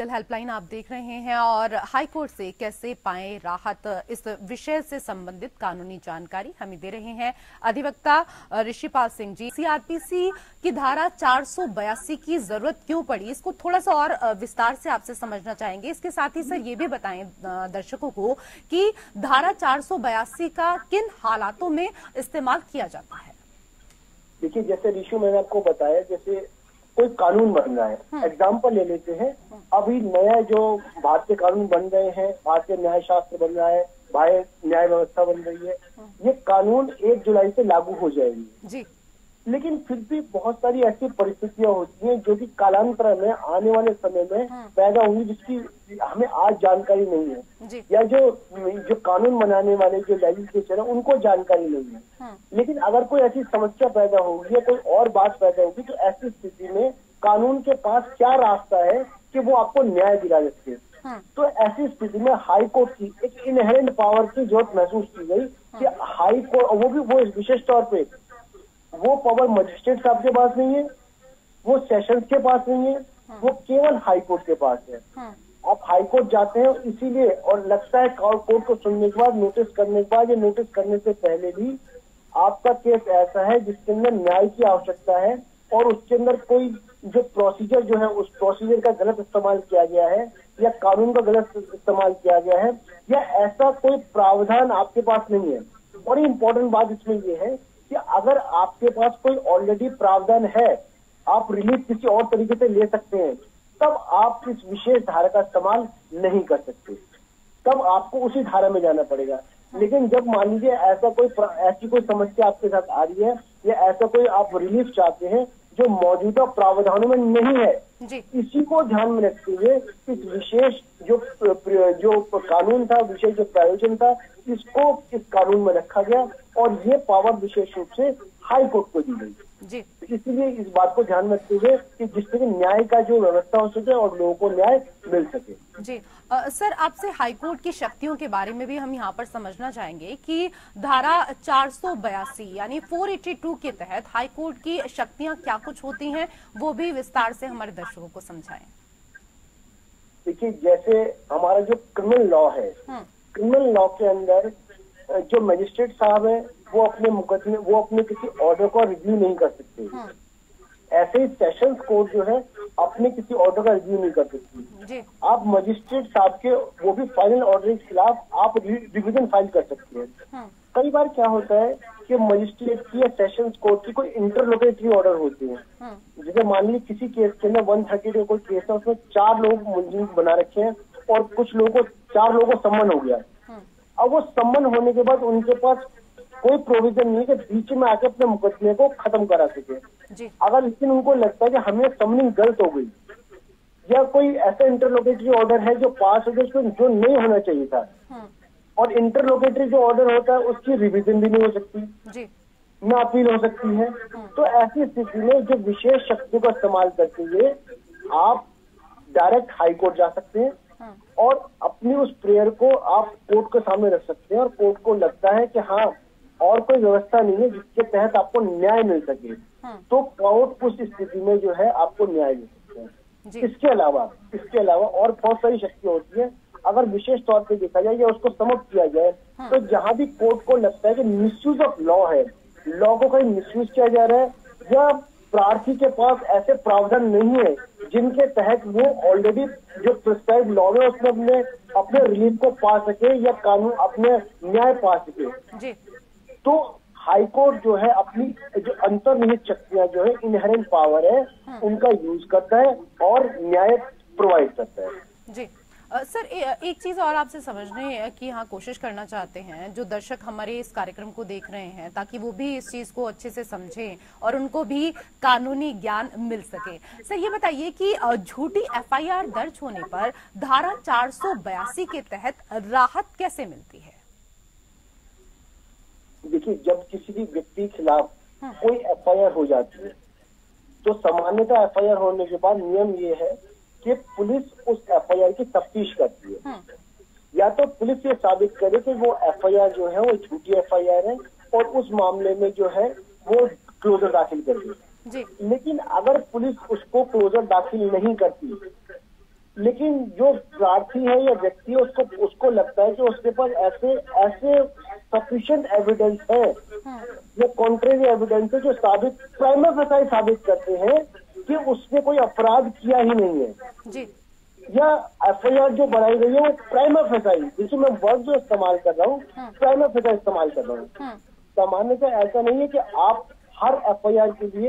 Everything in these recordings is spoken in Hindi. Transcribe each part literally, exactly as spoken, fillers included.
लीगल हेल्पलाइन आप देख रहे हैं और हाई कोर्ट से कैसे पाएं राहत, इस विषय से संबंधित कानूनी जानकारी हमें दे रहे हैं अधिवक्ता ऋषिपाल सिंह जी। सीआरपीसी की धारा चार सौ बयासी की जरूरत क्यों पड़ी, इसको थोड़ा सा और विस्तार से आपसे समझना चाहेंगे। इसके साथ ही सर ये भी बताएं दर्शकों को कि धारा चार सौ बयासी का किन हालातों में इस्तेमाल किया जाता है। देखिए, जैसे ऋषि मैंने आपको बताया, जैसे कोई कानून बन रहा है, एग्जाम्पल ले लेते हैं, अभी नया जो भारतीय कानून बन रहे हैं, भारतीय न्याय शास्त्र बन रहा है, भारतीय न्याय व्यवस्था बन रही है, ये कानून एक जुलाई से लागू हो जाएगी जी। लेकिन फिर भी बहुत सारी ऐसी परिस्थितियां होती हैं जो कि कालांतर में आने वाले समय में पैदा होंगी, जिसकी हमें आज जानकारी नहीं है, या जो जो कानून बनाने वाले जो लेजिस्लेचर है उनको जानकारी नहीं है। लेकिन अगर कोई ऐसी समस्या पैदा होगी या कोई और बात पैदा होगी, तो ऐसी स्थिति में कानून के पास क्या रास्ता है कि वो आपको न्याय दिला सकते हैं। तो ऐसी स्थिति में हाई कोर्ट की एक इनहेरेंट पावर की जरूरत महसूस की गई कि हाई कोर्ट, वो भी वो विशेष तौर पे वो पावर मजिस्ट्रेट साहब के पास नहीं है, वो सेशंस के पास नहीं है, वो केवल हाई कोर्ट के पास है। आप हाई कोर्ट जाते हैं इसीलिए, और लगता है कोर्ट को सुनने के बाद, नोटिस करने के बाद या नोटिस करने से पहले भी आपका केस ऐसा है जिसके अंदर न्याय की आवश्यकता है और उसके अंदर कोई जो प्रोसीजर जो है उस प्रोसीजर का गलत इस्तेमाल किया गया है या कानून का गलत इस्तेमाल किया गया है, या ऐसा कोई प्रावधान आपके पास नहीं है। और इम्पोर्टेंट बात इसमें यह है कि अगर आपके पास कोई ऑलरेडी प्रावधान है, आप रिलीफ किसी और तरीके से ले सकते हैं, तब आप इस विशेष धारा का इस्तेमाल नहीं कर सकते, तब आपको उसी धारा में जाना पड़ेगा। लेकिन जब मान लीजिए ऐसा कोई ऐसी कोई समस्या आपके साथ आ रही है या ऐसा कोई आप रिलीफ चाहते हैं जो मौजूदा प्रावधानों में नहीं है, इसी को ध्यान में रखते हुए इस विशेष जो जो कानून था, विशेष जो प्रायोजन था, इसको इस कानून में रखा गया और ये पावर विशेष रूप से हाई कोर्ट को दी गई जी। इसलिए इस बात को ध्यान में रखते हुए कि जिससे न्याय का जो व्यवस्था हो सके और लोगों को न्याय मिल सके जी। आ, सर आपसे हाई कोर्ट की शक्तियों के बारे में भी हम यहाँ पर समझना चाहेंगे कि धारा चार सौ बयासी यानी चार सौ बयासी के तहत हाई कोर्ट की शक्तियां क्या कुछ होती हैं, वो भी विस्तार से हमारे दर्शकों को समझाएं। देखिए, जैसे हमारा जो क्रिमिनल लॉ है, क्रिमिनल लॉ के अंदर जो मजिस्ट्रेट साहब है वो अपने मुकदमे वो अपने किसी ऑर्डर को रिव्यू नहीं कर सकते। ऐसे ही सेशंस कोर्ट जो है अपने किसी ऑर्डर का रिव्यू नहीं कर सकती। आप मजिस्ट्रेट साहब के वो भी फाइनल ऑर्डर के खिलाफ आप रिवीजन फाइल कर सकते हैं। कई बार क्या होता है कि मजिस्ट्रेट की या सेशंस कोर्ट की कोई इंटरलोकेटरी ऑर्डर होती है। जैसे मान लीजिए किसी केस के अंदर वन थर्टी का कोई केस है, उसमें चार लोग मुलजिम बना रखे हैं और कुछ लोगों को चार लोगों को सम्मन हो गया। अब वो सम्मन होने के बाद उनके पास कोई प्रोविजन नहीं है कि बीच में आके अपने मुकदमे को खत्म करा सके। अगर लेकिन उनको लगता है कि हमें सम्मनिंग गलत हो गई या कोई ऐसा इंटरलोकेटरी ऑर्डर है जो पास हो गया जो नहीं होना चाहिए था, और इंटरलोकेटरी जो ऑर्डर होता है उसकी रिवीजन भी नहीं हो सकती, न अपील हो सकती है, तो ऐसी स्थिति में जो विशेष शक्तियों का इस्तेमाल करते हुए आप डायरेक्ट हाई कोर्ट जा सकते हैं और अपनी उस प्रेयर को आप कोर्ट के सामने रख सकते हैं और कोर्ट को लगता है कि हाँ और कोई व्यवस्था नहीं है जिसके तहत आपको न्याय मिल सके, तो कोर्ट उस स्थिति में जो है आपको न्याय मिल सकता है। इसके अलावा इसके अलावा और बहुत सारी शक्तियां होती है। अगर विशेष तौर पे देखा जाए या उसको समाप्त किया जाए, तो जहां भी कोर्ट को लगता है कि मिसयूज ऑफ लॉ है, लॉ को कहीं मिसयूज किया जा रहा है या प्रार्थी के पास ऐसे प्रावधान नहीं है जिनके तहत वो ऑलरेडी जो प्रिस्क्राइब लॉ है उसमें अपने अपने रिलीफ को पा सके या कानून अपने न्याय पा सके, तो हाई कोर्ट जो है अपनी जो अंतर्निहित शक्तियां जो है, इनहेरेंट पावर है, उनका यूज करता है और न्याय प्रोवाइड करता है जी। आ, सर ए, एक चीज और आपसे समझने की हाँ कोशिश करना चाहते हैं, जो दर्शक हमारे इस कार्यक्रम को देख रहे हैं, ताकि वो भी इस चीज को अच्छे से समझें और उनको भी कानूनी ज्ञान मिल सके। सर ये बताइए कि झूठी एफ आई आर दर्ज होने पर धारा चार सौ बयासी के तहत राहत कैसे मिलती है? देखिए, जब किसी भी व्यक्ति के खिलाफ कोई एफ आई आर हो जाती है, तो सामान्यतः एफ आई आर होने के बाद नियम ये है कि पुलिस उस एफ आई आर की तफ्तीश करती है। या तो पुलिस ये साबित करे कि वो एफ आई आर जो है वो झूठी एफ आई आर है और उस मामले में जो है वो क्लोजर दाखिल करती है। लेकिन अगर पुलिस उसको क्लोजर दाखिल नहीं करती लेकिन जो प्रार्थी है या व्यक्ति है उसको उसको लगता है कि उसके पास ऐसे ऐसे सफिशिएंट एविडेंस है या कॉन्ट्रेरी एविडेंस है जो साबित प्राइमा फेसाई साबित करते हैं कि उसने कोई अपराध किया ही नहीं है जी। या एफआईआर जो बनाई गई है वो प्राइमा फेसाई, जिसमें मैं वर्ड जो इस्तेमाल कर रहा हूँ प्राइमा फेसाई इस्तेमाल कर रहा हूँ। सामान्यतः ऐसा नहीं है कि आप हर एफआईआर के लिए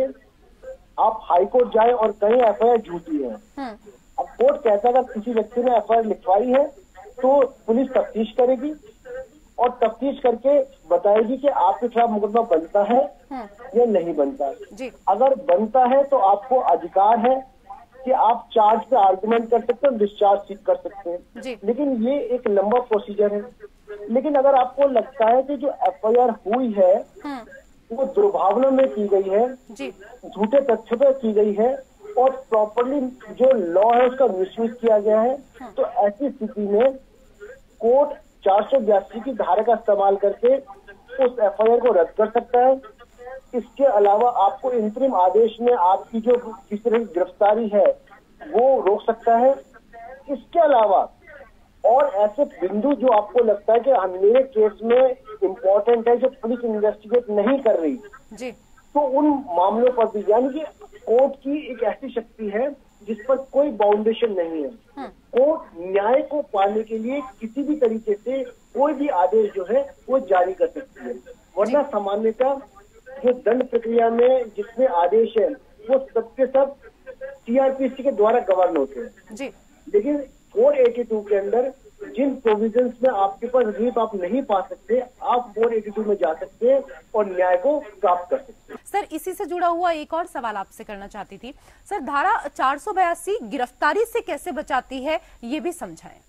आप हाईकोर्ट जाए और कहीं एफआईआर झूठी है। अब कोर्ट कहता है अगर किसी व्यक्ति ने एफआईआर लिखवाई है तो पुलिस तफ्तीश करेगी और तफ्तीश करके बताएगी कि आपके खिलाफ मुकदमा बनता है या नहीं बनता। अगर बनता है तो आपको अधिकार है कि आप चार्ज पे आर्गुमेंट कर सकते हैं, डिस्चार्ज सीख कर सकते हैं, लेकिन ये एक लंबा प्रोसीजर है। लेकिन अगर आपको लगता है कि जो एफआईआर हुई है वो दुर्भावना में की गई है, झूठे तथ्य पर की गई है और प्रॉपरली जो लॉ है उसका मिसयूज किया गया है, तो ऐसी स्थिति में कोर्ट चार सौ बयासी की धारा का इस्तेमाल करके उस एफआईआर को रद्द कर सकता है। इसके अलावा आपको इंतरिम आदेश में आपकी जो किसी तरह की गिरफ्तारी है वो रोक सकता है। इसके अलावा और ऐसे बिंदु जो आपको लगता है कि मेरे केस में इम्पोर्टेंट है जो पुलिस इन्वेस्टिगेट नहीं कर रही जी, तो उन मामलों पर भी, यानी कि कोर्ट की एक ऐसी शक्ति है जिस पर कोई बाउंडेशन नहीं है। कोर्ट न्याय को पाने के लिए किसी भी तरीके से कोई भी आदेश जो है वो जारी कर सकती है, वरना सामान्यतः जो दंड प्रक्रिया में जितने आदेश है वो सबके सब सीआरपीसी के द्वारा गवर्न होते हैं जी। लेकिन चार सौ बयासी के अंदर जिन प्रोविजंस में आपके पास रिलीफ आप नहीं पा सकते, आप चार सौ बयासी में जा सकते हैं और न्याय को प्राप्त कर सकते हैं। सर, इसी से जुड़ा हुआ एक और सवाल आपसे करना चाहती थी। सर, धारा चार सौ बयासी गिरफ्तारी से कैसे बचाती है, ये भी समझाएं।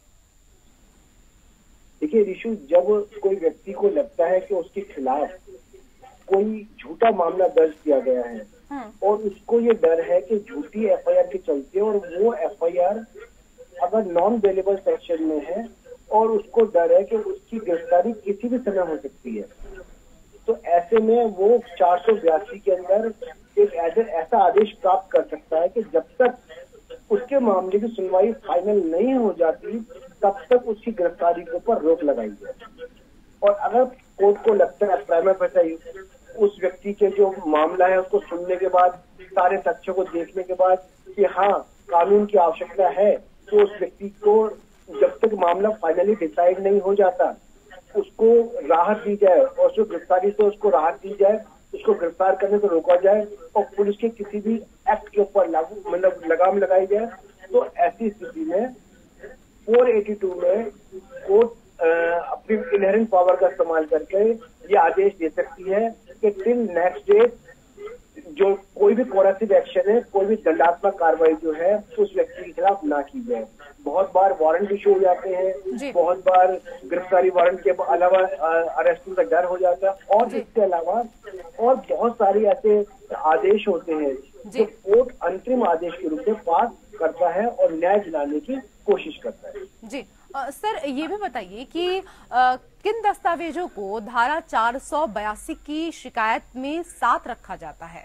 देखिए रिशु, जब कोई व्यक्ति को लगता है कि उसके खिलाफ कोई झूठा मामला दर्ज किया गया है और उसको ये डर है कि झूठी एफआईआर के चलते और वो एफआईआर अगर नॉन बेलेबल सेक्शन में है और उसको डर है कि उसकी गिरफ्तारी किसी भी समय हो सकती है, तो ऐसे में वो चार सौ बयासी के अंदर एक ऐसा आदेश प्राप्त कर सकता है कि जब तक उसके मामले की सुनवाई फाइनल नहीं हो जाती तब तक उसकी गिरफ्तारी के ऊपर रोक लगाई जाए। और अगर कोर्ट को लगता है प्राइमा फेसाई उस व्यक्ति के जो मामला है उसको सुनने के बाद, सारे तथ्यों को देखने के बाद कि हाँ कानून की आवश्यकता है, तो उस व्यक्ति को जब तक मामला फाइनली डिसाइड नहीं हो जाता उसको राहत दी जाए और उसको गिरफ्तारी से उसको राहत दी जाए, उसको गिरफ्तार करने से रोका जाए और पुलिस के किसी भी एक्ट के ऊपर लागू मतलब लगाम लगाई जाए। तो ऐसी स्थिति में चार सौ बयासी में कोर्ट अपनी इनहेरेंट पावर का इस्तेमाल करके ये आदेश दे सकती है कि टिल नेक्स्ट डे जो कोई भी कोरेसिव एक्शन है, कोई भी दंडात्मक कार्रवाई जो है उस व्यक्ति के खिलाफ ना की जाए। बहुत बार वारंट इशू हो जाते हैं, बहुत बार गिरफ्तारी वारंट के अलावा अरेस्टिंग का डर हो जाता है और इसके अलावा और बहुत सारे ऐसे आदेश होते हैं जो कोर्ट अंतरिम आदेश के रूप में पास करता है और न्याय दिलाने की कोशिश करता है। जी आ, सर ये भी बताइए कि आ, किन दस्तावेजों को धारा चार सौ बयासी की शिकायत में साथ रखा जाता है?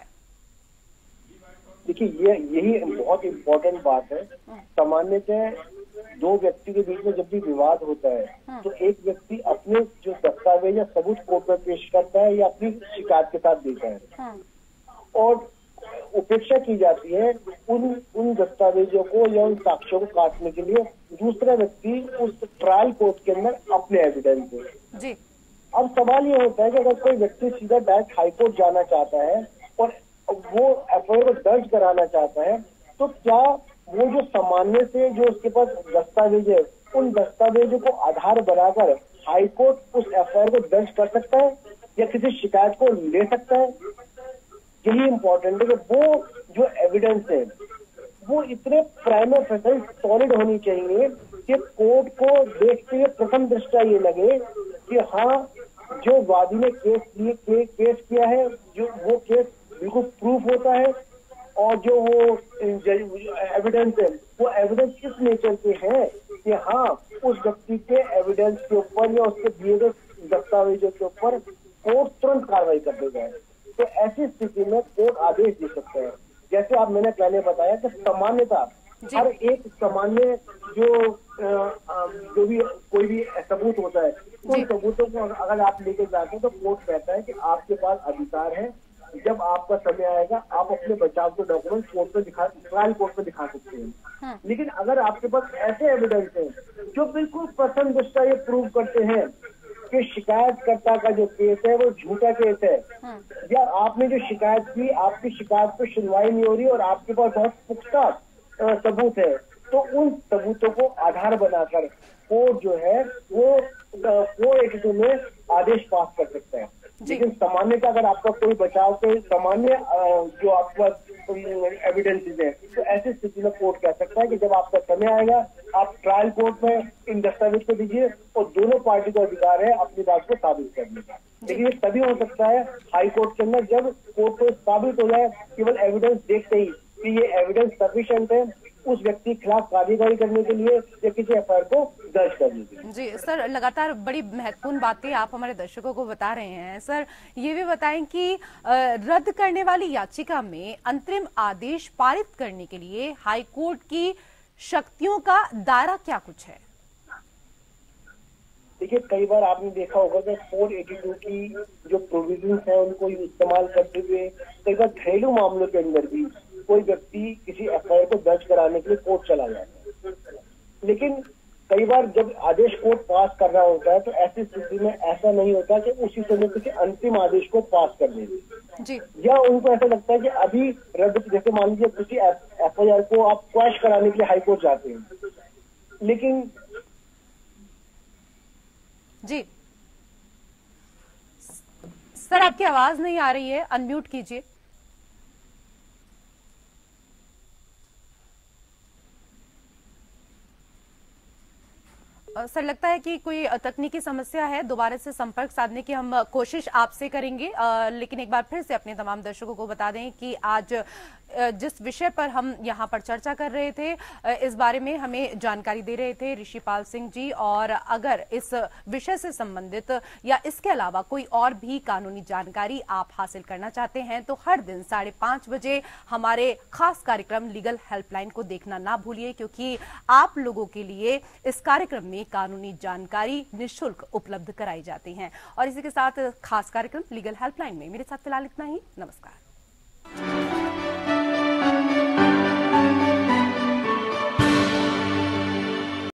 देखिए ये यही बहुत इम्पोर्टेंट बात है। सामान्यतः दो व्यक्ति के बीच में जब भी विवाद होता है तो एक व्यक्ति अपने जो दस्तावेज या सबूत कोर्ट में पेश करता है या अपनी शिकायत के साथ देता है और उपेक्षा की जाती है उन उन दस्तावेजों को या उन साक्ष्यों को काटने के लिए दूसरा व्यक्ति उस ट्रायल कोर्ट के अंदर अपने एविडेंस दे। अब सवाल ये होता है कि अगर कोई व्यक्ति सीधा डायरेक्ट हाईकोर्ट जाना चाहता है और वो एफआईआर को दर्ज कराना चाहता है तो क्या वो जो सामान्य से जो उसके पास दस्तावेज है उन दस्तावेजों को आधार बनाकर हाईकोर्ट उस एफआईआर को दर्ज कर सकता है या किसी शिकायत को ले सकता है? यही इम्पोर्टेंट है कि वो जो एविडेंस है वो इतने प्राइमा फेसाई सॉलिड होनी चाहिए कि कोर्ट को देखते हुए प्रथम दृष्टया ये लगे कि हाँ जो वादी ने केस लिए के, केस किया है जो वो केस बिल्कुल प्रूफ होता है और जो वो एविडेंस है वो एविडेंस इस नेचर के हैं कि हाँ उस व्यक्ति के एविडेंस के ऊपर या उसके दिए गए दस्तावेजों के ऊपर कोर्ट तुरंत कार्रवाई कर देगा। तो ऐसी स्थिति में कोर्ट आदेश दे सकते हैं। जैसे आप मैंने पहले बताया कि सामान्यतः हर एक सामान्य जो जो भी कोई भी सबूत होता है, उन सबूतों को अगर आप लेके जाते हैं तो कोर्ट कहता है कि आपके पास अधिकार है, जब आपका समय आएगा आप अपने बचाव के डॉक्यूमेंट कोर्ट में दिखा ट्रायल कोर्ट में दिखा सकते हैं। लेकिन अगर आपके पास ऐसे एविडेंस है जो बिल्कुल प्रथम दृष्टया ये प्रूव करते हैं कि शिकायतकर्ता का जो केस है वो झूठा केस है, या आपने जो शिकायत की आपकी शिकायत पर सुनवाई नहीं हो रही और आपके पास बहुत पुख्ता सबूत है, तो उन सबूतों को आधार बनाकर कोर्ट जो है वो फोर एटी टू में आदेश पास कर सकता है। लेकिन सामान्यतः अगर आपका कोई बचाव के सामान्य जो आपका एविडेंसेस है, तो ऐसी स्थिति में कोर्ट कह सकता है कि जब आपका समय आएगा आप ट्रायल कोर्ट में इन दस्तावेज को दीजिए और दोनों पार्टी को अधिकार है अपनी बात को साबित करने का। लेकिन ये तभी हो सकता है हाई कोर्ट के अंदर जब कोर्ट को साबित हो जाए केवल एविडेंस देखते ही कि ये एविडेंस सफिशिएंट है उस व्यक्ति के खिलाफ कार्यवाही करने के लिए या किसी एफ आई आर को दर्ज करने के लिए। जी सर, लगातार बड़ी महत्वपूर्ण बातें आप हमारे दर्शकों को बता रहे हैं। सर ये भी बताएं कि रद्द करने वाली याचिका में अंतरिम आदेश पारित करने के लिए हाई कोर्ट की शक्तियों का दायरा क्या कुछ है? देखिए, कई बार आपने देखा होगा कि फोर एटी टू की जो प्रोविजंस है उनको इस्तेमाल करते हुए कई बार घरेलू मामलों के अंदर भी कोई व्यक्ति किसी एफ आई आर को दर्ज कराने के लिए कोर्ट चला जाता है। लेकिन कई बार जब आदेश कोर्ट पास कर रहा होता है तो ऐसी स्थिति में ऐसा नहीं होता कि उसी समय किसी अंतिम आदेश को पास कर देंगे, या उनको ऐसा लगता है कि अभी रद्द, जैसे मान लीजिए किसी एफ आई आर को आप क्वैश कराने के लिए हाई कोर्ट जाते हैं, लेकिन जी सर आपकी आवाज नहीं आ रही है, अनम्यूट कीजिए। सर लगता है कि कोई तकनीकी समस्या है, दोबारा से संपर्क साधने की हम कोशिश आपसे करेंगे। आ, लेकिन एक बार फिर से अपने तमाम दर्शकों को बता दें कि आज जिस विषय पर हम यहाँ पर चर्चा कर रहे थे इस बारे में हमें जानकारी दे रहे थे ऋषिपाल सिंह जी, और अगर इस विषय से संबंधित या इसके अलावा कोई और भी कानूनी जानकारी आप हासिल करना चाहते हैं तो हर दिन साढ़े पांच बजे हमारे खास कार्यक्रम लीगल हेल्पलाइन को देखना ना भूलिए, क्योंकि आप लोगों के लिए इस कार्यक्रम में कानूनी जानकारी निःशुल्क उपलब्ध कराई जाती है। और इसी के साथ खास कार्यक्रम लीगल हेल्पलाइन में मेरे साथ फिलहाल इतना ही। नमस्कार।